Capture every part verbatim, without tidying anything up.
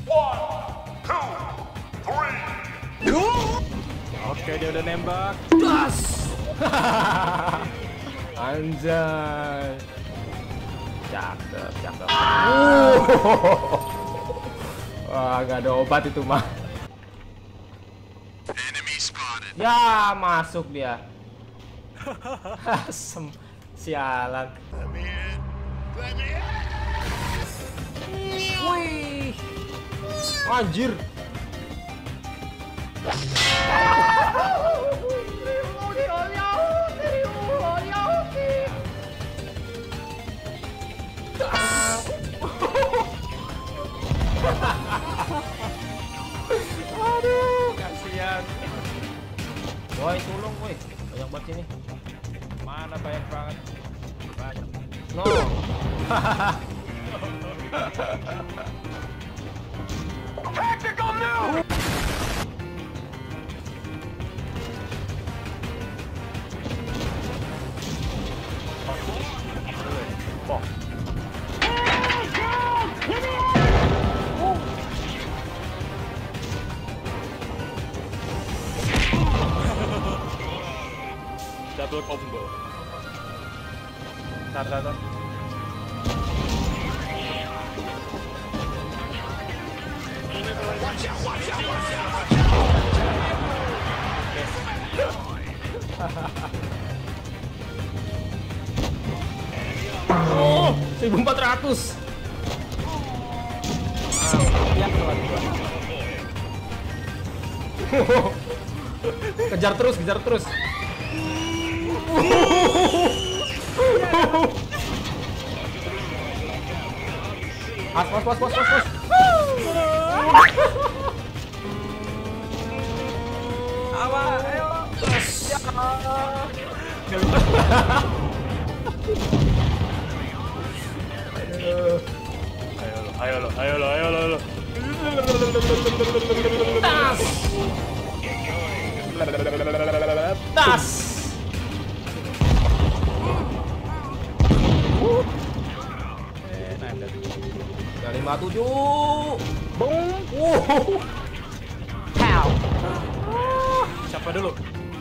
Oke, dia udah nembak. Das. Anjay. Cakep, cakep. Wah, gak ada obat itu mah. Ya, masuk dia. Sem sialan. Wih. Anjir. Aduh, kasihan. Woi, tolong woi. Banyak banget ini. Mana banyak banget. Banyak. No. Tactical move. Oh. Double combo. Tar, tar, tar. Oh, seribu empat ratus. Ya, keluar dua. Kejar terus, kejar terus. Pas, pas, pas, pas, pas, pas. Awas, ayo. Ayo lo, ayo lo, ayo lo, ayo lo. Tas. Tas. Eh, nanda. lima tujuh. Boom. Wow. Pow. Siapa dulu?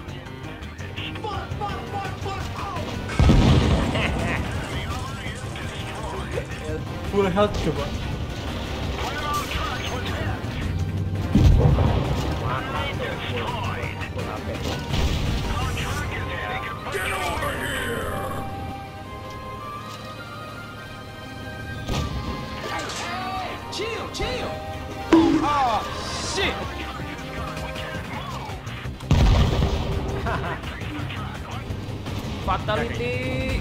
Full health coba. Chill, chill. Ah, shit. Fatality.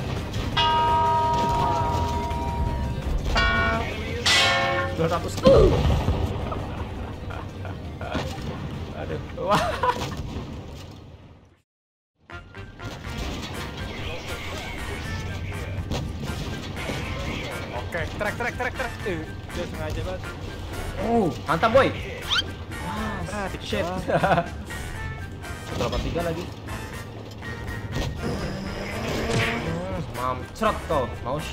dua ratus. Aduh. Wah. Oke, trek, trek, trek, trek. Eh, dia sengaja banget. Oh, mantap boy. Ah, Shit. Berapa tiga lagi? Mamcret kau, mouse.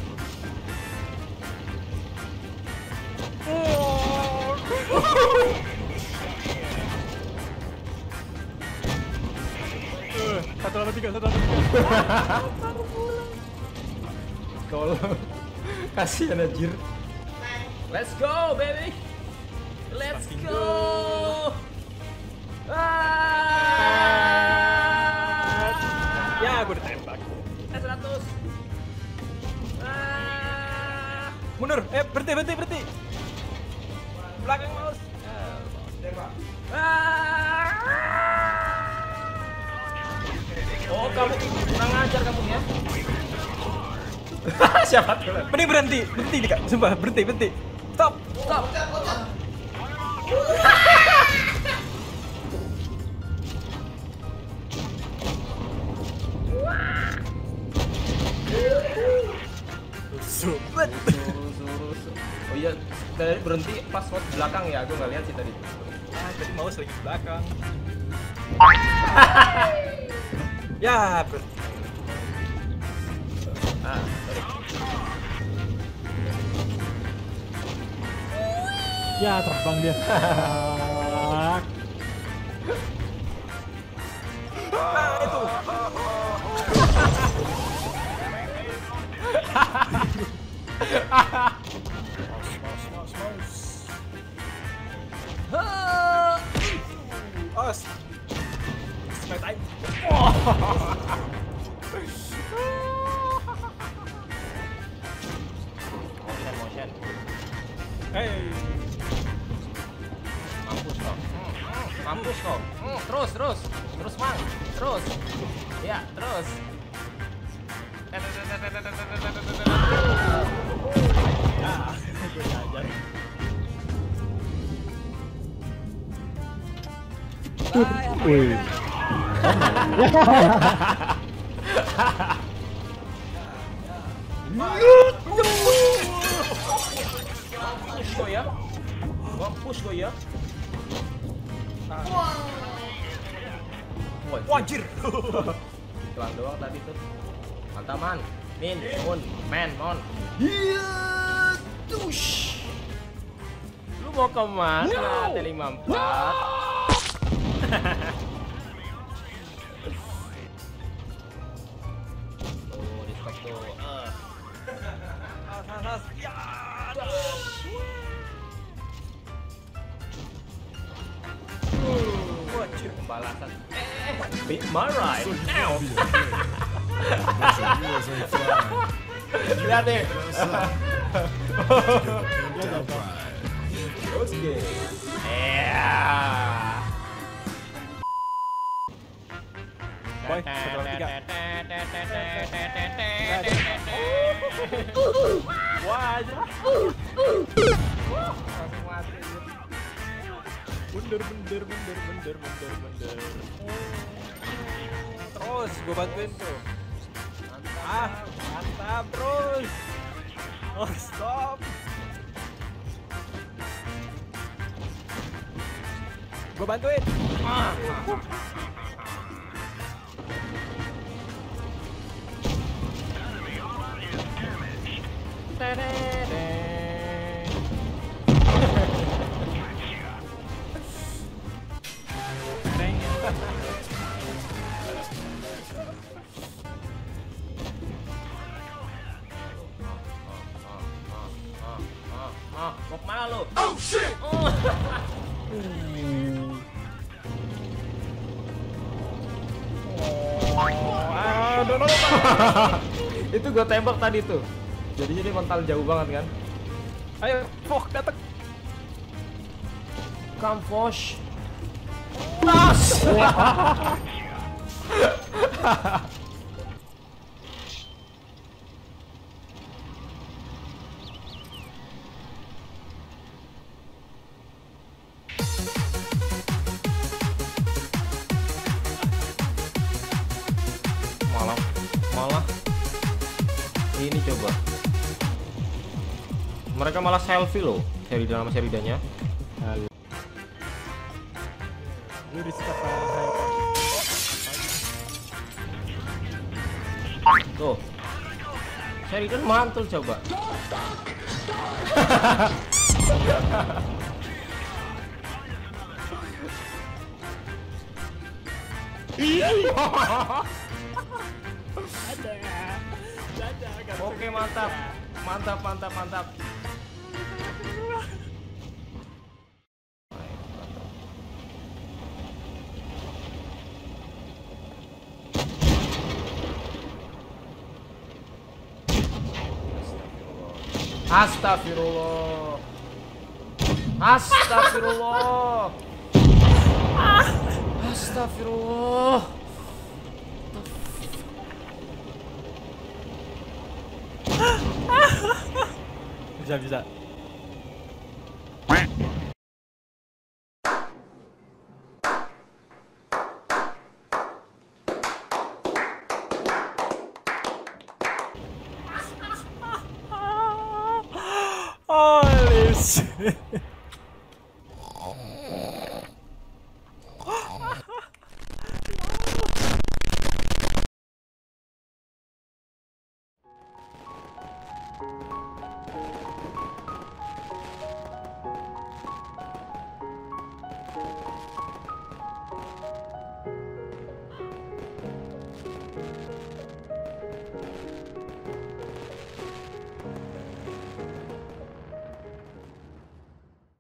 Satu lawan tiga, satu lawan tiga. Tolong. Kasihan anjir. Let's go, baby. Let's go. Ah. Ya, gue ditembak. seratus. Ah. Mundur, eh berhenti, berhenti, berhenti. Belakang mouse. Ah. Oh, kamu kurang ajar kamu ya. Siapa tuh? Mending berhenti, berhenti nih kak. Sumpah, berhenti, berhenti. Stop, Stop. Sobat. Oh iya, tadi berhenti pas waktu belakang ya, gue nggak lihat sih tadi. Ah, tadi mouse lagi di belakang. Ya, berhenti. Ah, sorry. Ya terbang dia. Ah, itu. Os. My time. Motion, motion. Hey. Mampus kau. Mampus kau. Hmm, terus, terus. Terus, Mang. Terus. Ya, terus. Ah, gue diajar. Wih. Push kau ya. Gua push kau ya. Wajir. Tuang doang tadi tuh. Mantap, man. Min, mon, man, mon. Tush. Lu mau kemana? T lima puluh empat. Oh, respect tuh. Uh. Ya. Wajir. Pembalasan. Beat my right now. Lihat deh. Oke. Ya. Boy, seberang tiga. Wajir. Langsung mati. Mundur, mundur, mundur, mundur, mundur, mundur. Terus, gue bantuin tuh. Ah, mantap terus. Oh, stop. Gue bantuin. Ah. Ah, mau kemana lu? Oh shit! Oh. Ah, no, no, no. Itu gue tembak tadi tuh. Jadinya dia mental jauh banget kan. Ayo, Fok, datang. Come Fosh. Tas. Malah, malah. Ini coba. Mereka malah selfie loh, seri dalam seridanya. Gue disikat saya. Tuh. Sheridan mantul coba. Oke, mantap. Mantap, mantap, mantap. Astagfirullah. Astagfirullah. Astagfirullah. Bisa, bisa. Holy shit.